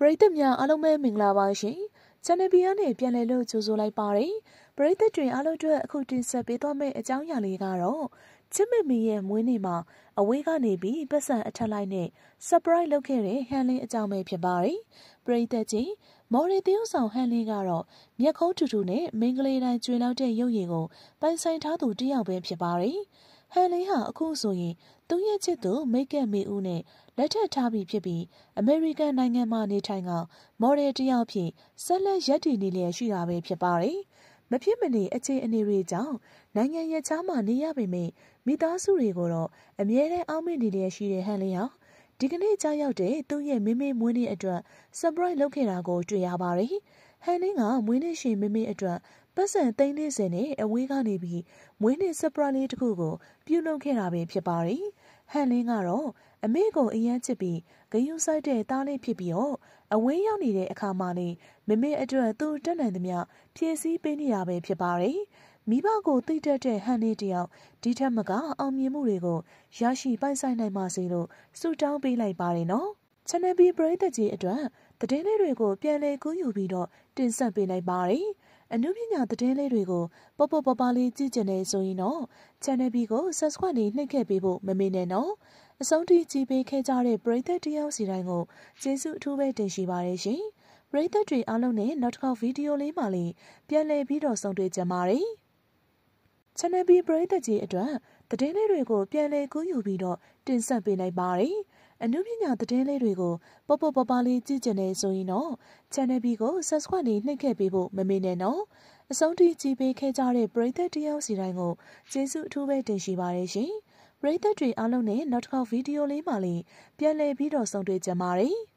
ရိသတ်များအားလုံးပဲမင်္ဂလာပါရှင်။ Channel B ကနေပြန်လည်လို့ကြိုဆိုလိုက်ပါတယ်။ပရိသတ်တွေအားလုံးအတွက်အခုတင်ဆက်ပေးသွားမယ့်အကြောင်းအရာလေးကတော့ချစ်မမီရဲ့မွေးနေ့မှာအဝေးကနေပြီးပတ်စံအထက်လိုက်နဲ့ surprise လုပ်ခဲ့တဲ့ဟန်လင်းအကြောင်းပဲဖြစ်ပါတယ်။ပရိသတ်ကြီးမော်ရီသင်းဆောင်ဟန်လင်းကတော့မျက်ခုံးထူထူနဲ့မင်္ဂလေးတိုင်းကျွေလောက်တဲ့ရုပ်ရည်ကိုပိုင်ဆိုင်ထားသူတစ်ယောက်ပဲဖြစ်ပါတယ်။ဟန်လင်းဟာအခုဆိုရင်သူ့ရဲ့ချစ်သူမိတ်ကပ်မေဦးနဲ့လက်ထပ်ထားပြီးဖြစ်ပြီးအမေရိကန်နိုင်ငံမှာနေထိုင်ကမော်ဒယ်တစ်ယောက်ဖြစ်ဆက်လက်ရပ်တည်နေလျက်ရှိတာပဲဖြစ်ပါတယ်။မဖြစ်မနေအခြေအနေတွေကြောင့်နိုင်ငံရဲ့ခြားမှာနေရပေမဲ့မိသားစုတွေကိုတော့အမြဲတမ်းအောက်မေ့နေလျက်ရှိတဲ့ဟန်လင်းဟာဒီကနေ့ကြားရောက်တဲ့သူ့ရဲ့မမေမွေးနေ့အတွက် surprise လုပ်ခဲ့တာကိုတွေ့ရပါတယ်။ဟန်လင်းကမွေးနေ့ရှင်မမေအတွက်ပတ်စံ340နဲ့အဝေးကနေပြီးမွေးနေ့ surprise လေးတစ်ခုကိုပြုလုပ်ခဲ့တာပဲဖြစ်ပါတယ်။ဟန်လင်းကတော့အမေကိုအရန်ချစ်ပြီးဂယုစိုက်တဲ့သားလေးဖြစ်ပြီးတော့အဝေးရောက်နေတဲ့အခါမှာလေမမေအတွက်သူ့တက်နိုင်သမျှဖြည့်ဆည်းပေးနေတာပဲဖြစ်ပါတယ်။မိဘကိုသိတတ်တဲ့ဟန်လေးတယောက်ဒီထက်မကအောင်မြင်မှုတွေကိုရရှိပိုင်ဆိုင်နိုင်ပါစေလို့ဆုတောင်းပေးလိုက်ပါတယ်နော်။ Channel B ပရိသတ်ကြီးအတွက်သတင်းလေးတွေကိုပြန်လည်ကူးယူပြီးတော့တင်ဆက်ပေးလိုက်ပါတယ်။အနုပညာသတင်းလေးတွေကိုပေါ့ပေါ့ပါပါလေးကြည့်ကြနေဆိုရင်တော့ Channel B ကို subscribe နှိပ်ခဲ့ပေးဖို့မမေ့နဲ့နော်။အဆုံးထိကြည့်ပေးခဲ့ကြတဲ့ပရိသတ်တယောက်စီတိုင်းကိုကျေးဇူးအထူးပဲတင်ရှိပါတယ်ရှင်။ပရိသတ်တွေအားလုံးနဲ့နောက်တစ်ခေါက်ဗီဒီယိုလေးမှလည်းပြန်လည်ပြီးတော့ဆုံတွေ့ကြပါမယ်။ Channel B ပရိသတ်ကြီးအတွက်သတင်းလေးတွေကိုပြန်လည်ကူးယူပြီးတော့တင်ဆက်ပေးလိုက်ပါတယ်။အနုပညာသတင်းလေးတွေကိုပေါ့ပေါ့ပါပါလေးကြည့်ကြနေဆိုရင်တော့ Channel B ကို subscribe နှိပ်ခဲ့ပေးဖို့မမေ့နဲ့နော်။အဆုံးထိကြည့်ပေးခဲ့ကြတဲ့ပရိသတ်တယောက်စီတိုင်းကိုကျေးဇူးအထူးပဲတင်ရှိပါတယ်ရှင်။ပရိသတ်တွေအားလုံးနဲ့နောက်တစ်ခေါက်ဗီဒီယိုလေးမှလည်းပြန်လည်ပြီးတော့ဆုံတွေ့ကြပါမယ်။